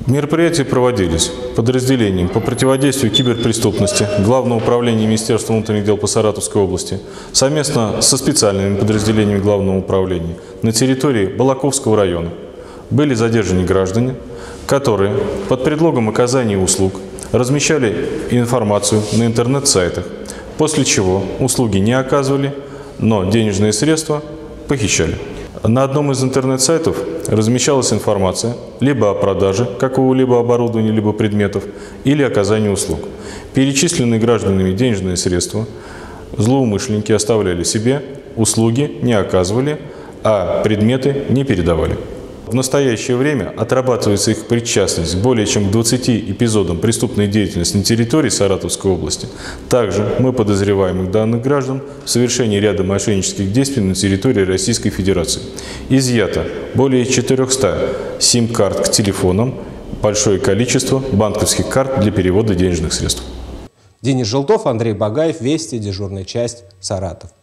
Мероприятия проводились подразделением по противодействию киберпреступности Главного управления Министерства внутренних дел по Саратовской области совместно со специальными подразделениями Главного управления на территории Балаковского района. Были задержаны граждане, которые под предлогом оказания услуг размещали информацию на интернет-сайтах, после чего услуги не оказывали, но денежные средства похищали. На одном из интернет-сайтов размещалась информация либо о продаже какого-либо оборудования, либо предметов, или оказании услуг. Перечисленные гражданами денежные средства злоумышленники оставляли себе, услуги не оказывали, а предметы не передавали. В настоящее время отрабатывается их причастность более чем к 20 эпизодам преступной деятельности на территории Саратовской области. Также мы подозреваем данных граждан в совершении ряда мошеннических действий на территории Российской Федерации. Изъято более 400 сим-карт к телефонам, большое количество банковских карт для перевода денежных средств. Денис Желтов, Андрей Багаев, Вести, дежурная часть, Саратов.